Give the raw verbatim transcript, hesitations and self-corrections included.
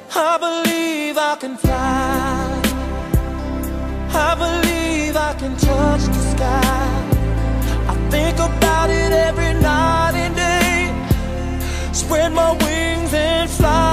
I believe I can fly. I believe I can touch the sky. I think about it every night and day. Spread my wings and fly.